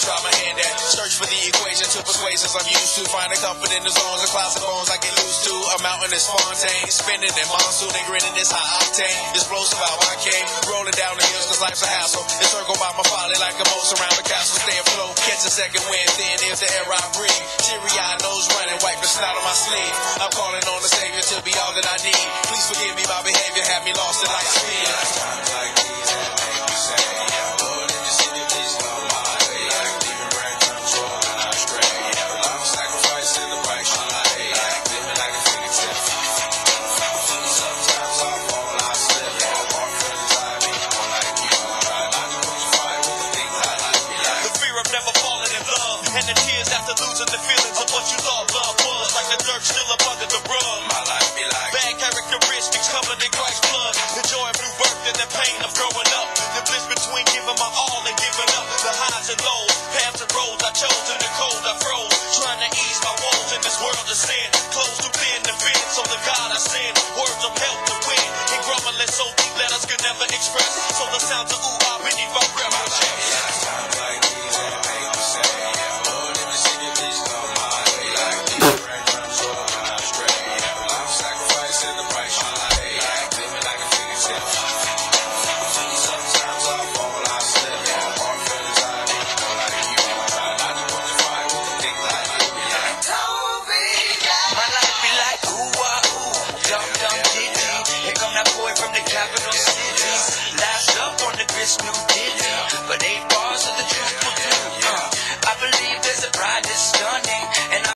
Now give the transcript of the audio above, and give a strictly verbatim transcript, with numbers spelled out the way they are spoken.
try my hand at. Search for the equation to persuasions I'm used to. Finding comfort in the zones of clouds and bones I get used to. A mountain is Fontaine, spinning in monsoon and grinning is high octane. Explosive how I came, rolling down the hills cause life's a hassle. Encircled by my folly like a moat around the castle. Stay afloat, catch a second wind, thin is the air I breathe. Teary-eyed nose running, wipe the snot on my sleeve. I'm calling on the Savior to be all that I need. Please forgive me, my behavior had me lost in light speed. Times like these that make me say, Lord, in the city, please come my way. Like leaving rain, control, and I stray. I'm sacrificing the price you pay. Like living like a fairy tale. Sometimes I fall, I slip. I walk for the time, and I'm like you. I like to crucify with the things I like. The fear of never falling in love, and the tears after losing the feelings of what you thought love was. Like the dirt still up under the rug. My life be like bad characteristics covered in Christ's blood. The joy of new birth and the pain of growing up. The bliss between giving my all and giving up. The highs and lows, paths and roads I chose in the cold I froze. Trying to ease my woes in this world of sin. Close to thin to fit, so the God I send. Words of help to win. And grumbling so deep letters can never express. So the sounds of ooh ah beneath my breath. Times like these that make me say, Lord, in the city, please come my way. Like leaving rain, control, and I stray. I'm sacrificing the price you pay. Like living like a fairy tale. Sometimes I fall, I slip. I walk for the time, and you know like you. Try not to crucify with the things I like. My life be like ooh ah ooh, dum dum ditty. Here come that boy from the capital city. Last up on the Chris New Ditty, but ain't